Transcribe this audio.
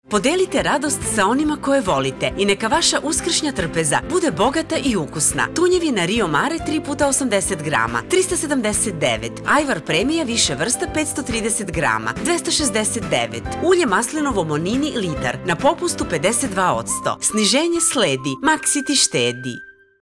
Podelite radost sa onima koje volite i neka vaša uskršnja trpeza bude bogata i ukusna. Tunjevina Rio Mare 3 puta 80 grama, 379. Ajvar premija više vrsta 530 grama, 269. Ulje maslinovo Monini litar, na popustu 52%. Sniženje sledi, Maxi ti štedi.